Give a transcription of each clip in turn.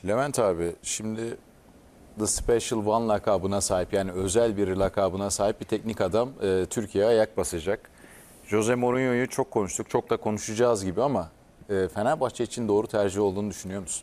Levent abi, şimdi The Special One lakabına sahip, yani özel bir lakabına sahip bir teknik adam Türkiye'ye ayak basacak. Jose Mourinho'yu çok konuştuk, çok da konuşacağız gibi ama Fenerbahçe için doğru tercih olduğunu düşünüyor musun?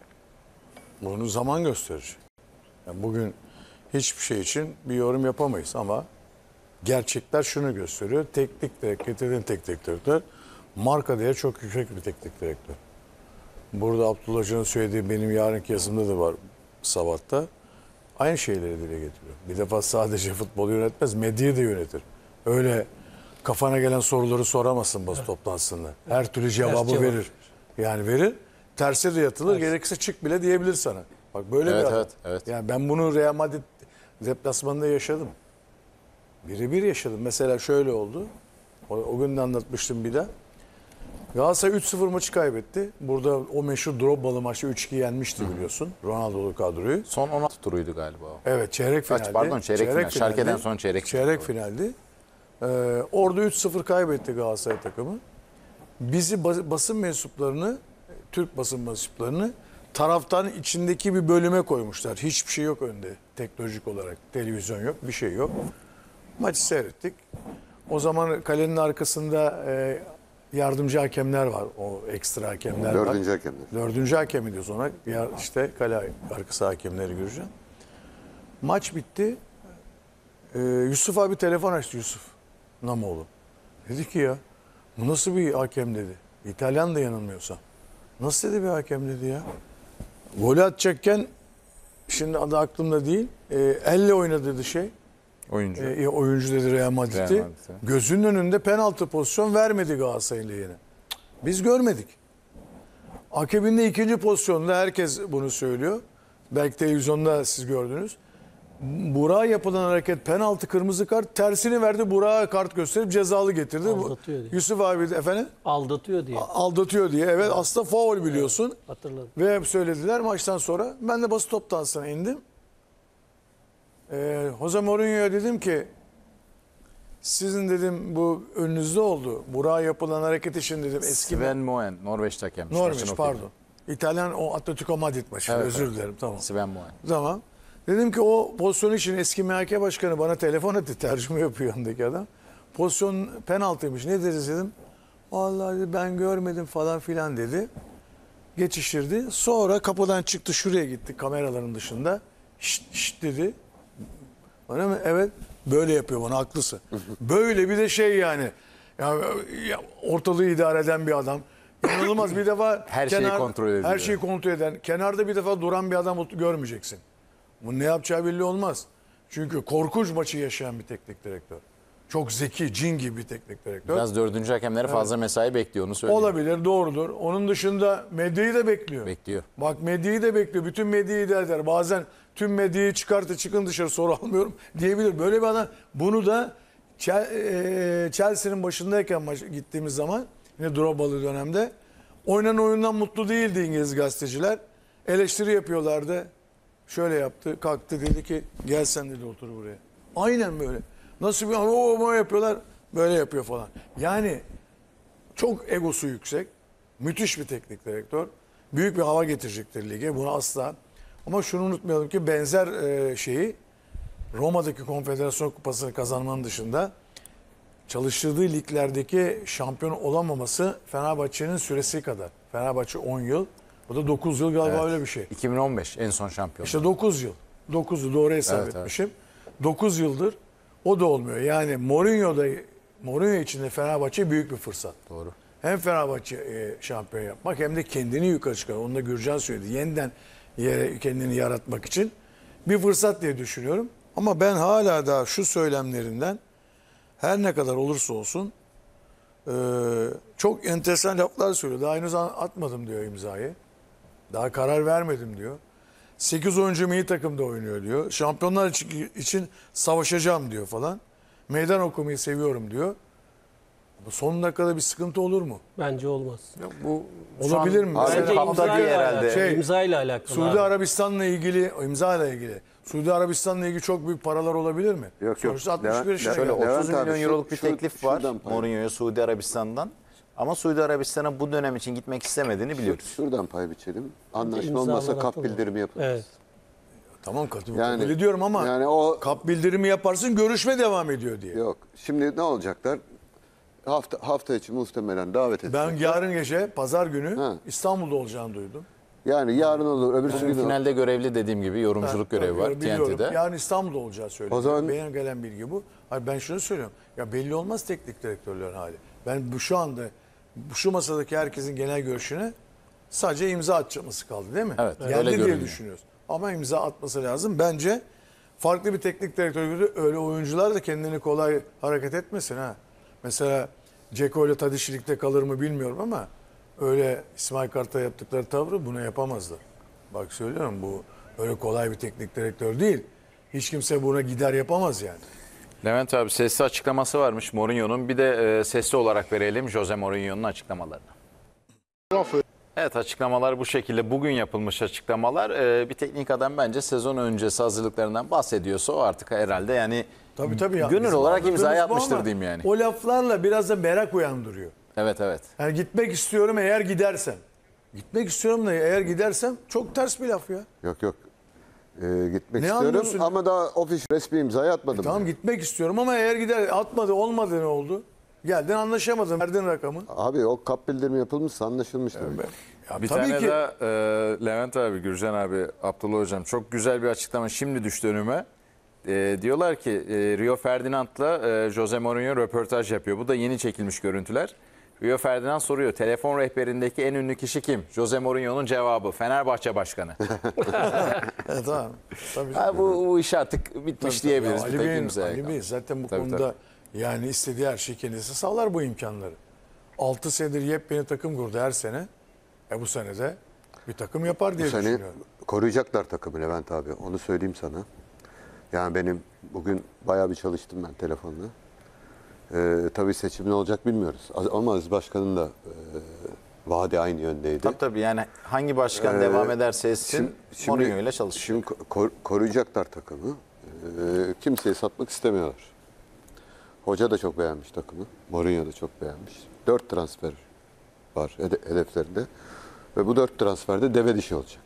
Bunu zaman gösterecek. Yani bugün hiçbir şey için bir yorum yapamayız ama gerçekler şunu gösteriyor. Teknik direktör, teknik direktör marka değeri çok yüksek bir teknik direktör. Burada Abdullah Hoca'nın söylediği benim yarınki yazımda da var Sabah'ta. Aynı şeyleri dile getiriyor. Bir defa sadece futbolu yönetmez, medyayı da yönetir. Öyle kafana gelen soruları soramazsın basın toplantısında. Her türlü cevabı verir. Yani verir. Terse de yatılır. Gerekirse çık bile diyebilir sana. Bak böyle bir adam. Evet. Yani ben bunu Real Madrid deplasmanında yaşadım. Birebir yaşadım. Mesela şöyle oldu. O gün de anlatmıştım bir de. Galatasaray 3-0 maçı kaybetti. Burada o meşhur Drogba'lı maçta 3-2 yenmişti biliyorsun. Ronaldo'lu kadroyu. Son 16 turuydu galiba o. Evet, çeyrek finaldi. Pardon, çeyrek final. Schalke'den sonra çeyrek final. Çeyrek finaldi. Orada 3-0 kaybetti Galatasaray takımı. Bizi basın mensuplarını, Türk basın mensuplarını taraftarın içindeki bir bölüme koymuşlar. Hiçbir şey yok önde teknolojik olarak. Televizyon yok, bir şey yok. Maçı seyrettik. O zaman kalenin arkasında yardımcı hakemler var. O ekstra hakemler var. Dördüncü hakemler. Dördüncü hakem diyoruz ona. Ya işte kale arkası hakemleri göreceğim. Maç bitti. Yusuf abi telefon açtı, Yusuf Namoğlu. Dedi ki ya bu nasıl bir hakem dedi. İtalyan da yanılmıyorsam. Nasıl dedi bir hakem dedi ya. Golü atacakken şimdi adı aklımda değil. Elle oynadı dedi şey. Oyuncu. Oyuncu dedi Real Madrid'i. Gözünün önünde penaltı pozisyon vermedi Galatasaray'ın lehine. Biz görmedik. Akabinde ikinci pozisyonda herkes bunu söylüyor. Belki televizyonda siz gördünüz. Burak'a yapılan hareket penaltı, kırmızı kart, tersini verdi, Burak'a kart gösterip cezalı getirdi. Aldatıyor diye. Yusuf abi de efendim Aldatıyor diye. aldatıyor diye. Evet, aslında faul biliyorsun. Evet, hatırladım. Ve hep söylediler maçtan sonra. Ben de basın toplantısına indim. Jose Mourinho'ya dedim ki sizin dedim bu önünüzde oldu. Burak'a yapılan hareket için dedim eski Sven Moen, Norveç hakem. Norveç pardon. İtalyan o Atletico Madrid maçı. Evet, Özür evet. dilerim, tamam. Sven Moen. Tamam. Dedim ki o pozisyon için eski MHK başkanı bana telefon etti. Tercüme yapıyor yanındaki adam. Pozisyon penaltıymış. Ne deriz dedim. Vallahi dedi, ben görmedim falan filan dedi. Geçiştirdi. Sonra kapıdan çıktı, şuraya gitti kameraların dışında. Şşt şşt dedi. Bana mı? Evet. Böyle yapıyor bana, haklısın. Böyle bir de şey yani. Ya ortalığı idare eden bir adam. İnanılmaz bir defa Her şeyi kontrol ediyor. Her şeyi kontrol eden. Kenarda bir defa duran bir adam görmeyeceksin. Bu ne yapacağı belli olmaz. Çünkü korkunç maçı yaşayan bir teknik direktör. Çok zeki, cin gibi bir teknik direktör. Biraz dördüncü hakemlere fazla mesai bekliyor, onu söyleyeyim. Olabilir, doğrudur. Onun dışında medyayı da bekliyor. Bekliyor. Bak, medyayı da bekliyor. Bütün medyayı da eder. Bazen tüm medyayı çıkartı, çıkın dışarı, soru almıyorum diyebilir. Böyle bir adam. Bunu da Chelsea'nin başındayken gittiğimiz zaman, yine Drogba'lı dönemde, oynanan oyundan mutlu değildi İngiliz gazeteciler. Eleştiri yapıyorlardı. Şöyle yaptı, kalktı, dedi ki gel sen dedi, otur buraya. Aynen böyle. Nasıl bir o yapıyorlar, böyle yapıyor falan. Yani çok egosu yüksek, müthiş bir teknik direktör. Büyük bir hava getirecektir lige, bunu asla. Ama şunu unutmayalım ki benzer şeyi Roma'daki Konfederasyon Kupası'nı kazanmanın dışında çalıştırdığı liglerdeki şampiyon olamaması Fenerbahçe'nin süresi kadar. Fenerbahçe 10 yıl. Bu da 9 yıl galiba, Evet. öyle bir şey. 2015 en son şampiyon. İşte 9 yıl. 9 yıl doğru hesap etmişim. 9 yıldır o da olmuyor. Yani Mourinho için de Fenerbahçe büyük bir fırsat. Doğru. Hem Fenerbahçe şampiyon yapmak hem de kendini yukarı çıkar. Onu da Gürcan söyledi. Yeniden kendini yaratmak için bir fırsat diye düşünüyorum. Ama ben hala daha şu söylemlerinden, her ne kadar olursa olsun çok enteresan laflar söylüyor. Daha henüz atmadım diyor imzayı. Daha karar vermedim diyor. 8 oyuncu milli takımda oynuyor diyor. Şampiyonlar için savaşacağım diyor falan. Meydan okumayı seviyorum diyor. Bu son dakikada bir sıkıntı olur mu? Bence olmaz. Bu Olabilir mi? Bence Mesela imzayla herhalde. alakalı. İmzayla alakalı. Suudi Arabistan'la ilgili, imzayla ilgili. Suudi Arabistan'la ilgili çok büyük paralar olabilir mi? Yok. Sonuçta 61 yaşına şöyle geldi. 30 Levent abi, milyon euroluk bir teklif var şuradan pay. Mourinho'ya Suudi Arabistan'dan. Ama Suudi Arabistan'a bu dönem için gitmek istemediğini biliyoruz. Şuradan pay biçelim. Anlaşma İmzalar olmazsa kap atılmadı. bildirimi yapılır. Evet. Tamam kabul Yani- ediyorum ama yani o- kap bildirimi yaparsın görüşme devam ediyor diye. Yok. Şimdi ne olacaklar? Hafta içi muhtemelen davet edecekler. Ben yarın gece pazar günü Ha. İstanbul'da olacağını duydum. Yani yarın olur, öbürsü Bugün gün olur. finalde görevli dediğim gibi yorumculuk görevi var Biliyorum. TNT'de. Yarın İstanbul'da olacağı söyleniyor. O zaman- Benim gelen bilgi bu. Hayır, ben şunu söylüyorum. Ya belli olmaz teknik direktörlerin hali. Ben şu anda şu masadaki herkesin genel görüşüne sadece imza atması kaldı değil mi? Evet, Geldi öyle diye görünüyor. düşünüyoruz. Ama imza atması lazım. Bence farklı bir teknik direktör gibi öyle oyuncular da kendini kolay hareket etmesin ha. Mesela Ceko ile Tadiç ligde kalır mı bilmiyorum ama öyle İsmail Kartal yaptıkları tavrı bunu yapamazlar. Bak söylüyorum, bu öyle kolay bir teknik direktör değil. Hiç kimse buna gider yapamaz yani. Levent abi sesli açıklaması varmış Mourinho'nun. Bir de sesli olarak verelim Jose Mourinho'nun açıklamalarını. Evet, açıklamalar bu şekilde. Bugün yapılmış açıklamalar. Bir teknik adam bence sezon öncesi hazırlıklarından bahsediyorsa o artık herhalde yani Tabii ya. gönül Bizim olarak anladığımız imza bu yapmıştır ama diyeyim yani. O laflarla biraz da merak uyandırıyor. Evet. Yani gitmek istiyorum eğer gidersem. Gitmek istiyorum da eğer gidersem çok ters bir laf ya. Yok. Gitmek Ne istiyorum anlıyorsun? ama daha resmi imzayı atmadım. Tamam gitmek istiyorum ama eğer gider atmadı olmadı ne oldu? Geldin anlaşamadın verdin rakamı. Abi o kap bildirimi yapılmışsa anlaşılmıştır. Ya Bir tabii tane ki de Levent abi, Gürcan abi, Abdullah hocam çok güzel bir açıklama şimdi düştü önüme. Diyorlar ki Rio Ferdinand'la Jose Mourinho röportaj yapıyor. Bu da yeni çekilmiş görüntüler. Rio Ferdinand soruyor, telefon rehberindeki en ünlü kişi kim? Jose Mourinho'nun cevabı Fenerbahçe Başkanı. tamam. Tabii. Ha, bu iş artık bitmiş diyebiliriz. Ya bir tek imzaya Ali kaldı. Bey zaten bu Tabii, konuda yani istediği her şey kendisi sağlar bu imkanları. 6 senedir yepyeni takım kurdu her sene. Bu sene de bir takım yapar diye Bu sene düşünüyorum. koruyacaklar takımı Levent abi. Onu söyleyeyim sana. Yani benim bugün bayağı bir çalıştım ben telefonla. Tabii seçim ne olacak bilmiyoruz. Ama Aziz Başkan'ın da vaadi aynı yöndeydi. Tabii yani hangi başkan devam ederse etsin Mourinho ile çalışıyor. Şimdi koruyacaklar takımı. Kimseyi satmak istemiyorlar. Hoca da çok beğenmiş takımı. Mourinho da çok beğenmiş. 4 transfer var hedeflerinde. Ve bu 4 transferde deve dişi olacak.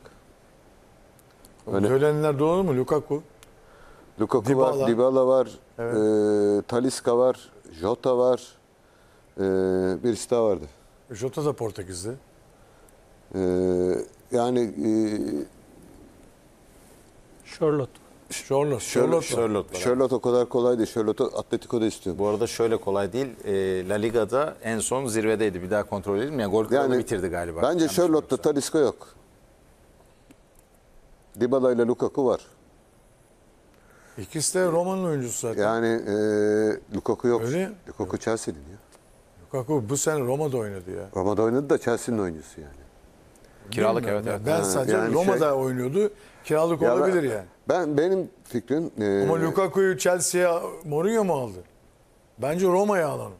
Söylenenler doğru mu? Lukaku. Lukaku Dybala. var, Dybala var, Talisca var, Jota var, birisi daha vardı. Jota da Portekizli. Yani Charlotte. Charlotte. Charlotte o kadar kolay değil. Charlotte Atletico'da istiyor. Bu arada şöyle kolay değil. La Liga'da en son zirvedeydi. Bir daha kontrol edelim. Yani gol kralı bitirdi galiba. Bence Yanlış Charlotte'da yoksa. Talisca yok. Dybala ile Lukaku var. İkisi de Roma'nın oyuncusu zaten. Yani Lukaku yok. Öyle. Lukaku Chelsea'nin ya. Lukaku bu sene Roma'da oynadı ya. Roma'da oynadı da Chelsea'nin oyuncusu yani. Kiralık Bilmiyorum evet. ya. evet. Ben sadece yani Roma'da oynuyordu. Kiralık Ya olabilir yani. Benim fikrim Ama Lukaku'yu Chelsea'ye Mourinho mu aldı? Bence Roma'ya alalım.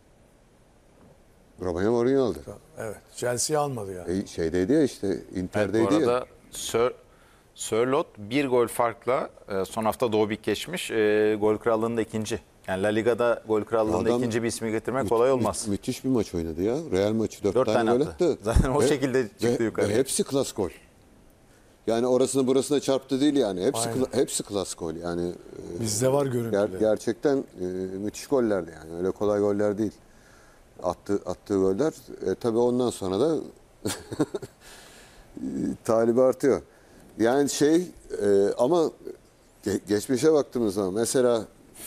Roma'ya Mourinho aldı. Evet. Chelsea'ye almadı yani. Şeydeydi ya işte Evet, bu Inter'deydi ya. arada Sörloth bir gol farkla son hafta Doğu Big geçmiş. Gol krallığında ikinci. Yani La Liga'da gol krallığında Adam ikinci bir ismi getirmek kolay olmaz. Müthiş bir maç oynadı ya. Real maçı 4 4 tane tane gol attı. attı. Zaten o şekilde çıktı yukarıya. Ve hepsi klas gol. Yani orasını burasına çarptı değil yani. Aynen. Hepsi klas gol. Yani Bizde var görüntüler. gerçekten müthiş gollerdi yani. Öyle kolay goller değil. Attığı goller. Tabii ondan sonra da talibi artıyor. Yani ama geçmişe baktığımız zaman mesela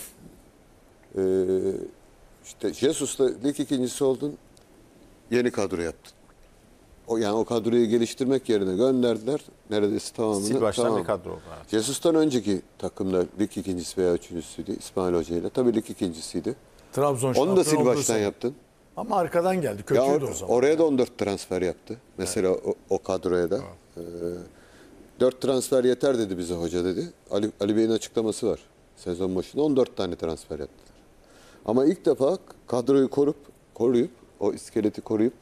işte Jesus'la lig ikincisi oldun. Yeni kadro yaptın. O kadroyu geliştirmek yerine gönderdiler. Neredeyse tamamını. Sil baştan tamam. bir kadro oldu. Evet. Jesus'tan önceki takımda lig ikincisi veya üçüncüsüydü İsmail Hoca ile. Tabii lig ikincisiydi. Trabzon Onu da şampiyon sil olduğu baştan sene. yaptın. Ama arkadan geldi. Ya Kötüydü o zaman. oraya da 14 transfer yaptı. Mesela o kadroya da. 4 transfer yeter dedi bize hoca dedi. Ali Bey'in açıklaması var. Sezon başında 14 tane transfer yaptılar. Ama ilk defa kadroyu koruyup o iskeleti koruyup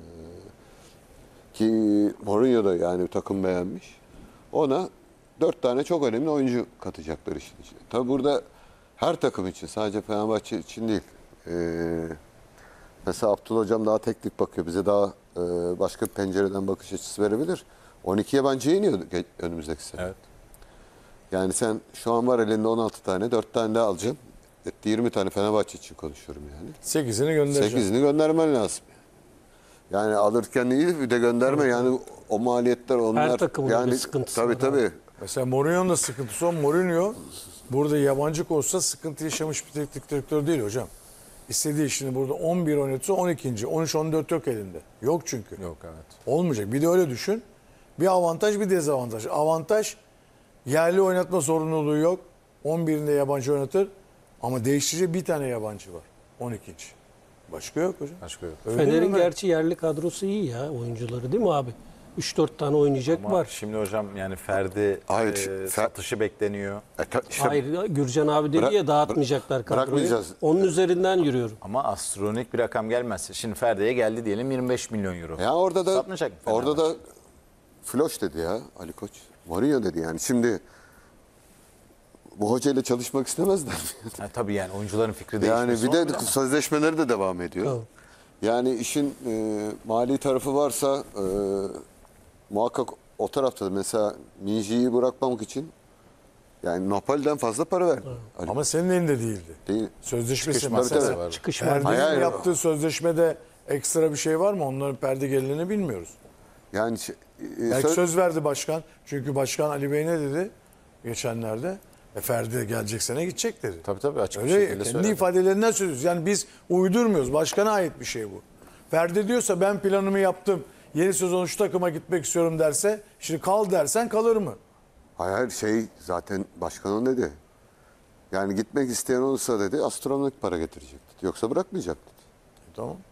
ki Mourinho da yani takım beğenmiş. Ona 4 tane çok önemli oyuncu katacaklar işin içine. Tabi burada her takım için sadece Fenerbahçe için değil. Mesela Abdullah Hocam daha teknik bakıyor. Bize daha başka bir pencereden bakış açısı verebilir. 12 yabancı iniyor önümüzdeki sene. Evet. Yani sen şu an var elinde 16 tane, 4 tane daha alacaksın. 20 tane Fenerbahçe için konuşuyorum yani. 8'ini göndereceğim. 8'ini göndermen lazım. Yani alırken iyi bir de gönderme. Yani o maliyetler onlar. takımın yani bir sıkıntısı tabii var tabii. Mesela Mourinho'nun da sıkıntısı o. Mourinho burada yabancı olsa sıkıntı yaşamış bir teknik direktör değil hocam. İstediği işini burada 11 oynatsa 12. 13-14 yok elinde. Yok çünkü. Yok evet. Olmayacak. Bir de öyle düşün. Bir avantaj bir dezavantaj. Avantaj yerli oynatma zorunluluğu yok. 11'inde yabancı oynatır. Ama değiştirecek bir tane yabancı var. 12. Başka yok hocam. Başka yok. Öyle değil Fener'in mi? gerçi yerli kadrosu iyi ya oyuncuları değil mi abi? 3-4 tane oynayacak Ama var. şimdi hocam yani Ferdi Hayır, satışı bekleniyor. İşte Hayır Gürcan abi dedi Bırak- ya dağıtmayacaklar kadroyu. bırakmayacağız. Onun üzerinden yürüyorum. Ama astronomik bir rakam gelmezse. Şimdi Ferdi'ye geldi diyelim 25 milyon euro. ya orada da Satmayacak mı orada Fenerbahçe? da Floş dedi ya Ali Koç. Mourinho dedi yani. Şimdi bu hocayla çalışmak istemezler mi? Ha, tabii yani oyuncuların fikri Yani değişmesi bir de olmuyor ama. sözleşmeleri de devam ediyor. Tamam. Yani işin mali tarafı varsa muhakkak o tarafta da mesela Minji'yi bırakmamak için yani Napoli'den fazla para verdi. Ali Ama senin elinde değildi. değil. Sözleşmesi Çıkış mesela. maddesi var. Çıkış Ferdi'nin Hayır, hayır. yaptığı sözleşmede ekstra bir şey var mı? Onların perde gelini bilmiyoruz. Yani Belki söz verdi başkan. Çünkü başkan Ali Bey ne dedi geçenlerde? Ferdi de gelecek sene gidecek dedi. Tabii tabii açık bir Öyle şekilde kendi söyledi. ifadelerinden söylüyoruz. Yani biz uydurmuyoruz. Başkana ait bir şey bu. Ferdi diyorsa ben planımı yaptım. Yeni sezon şu takıma gitmek istiyorum derse, şimdi kal dersen kalır mı? hayır zaten başkanın dedi. Yani gitmek isteyen olursa dedi astronomik para getirecek dedi. Yoksa bırakmayacak dedi. Tamam.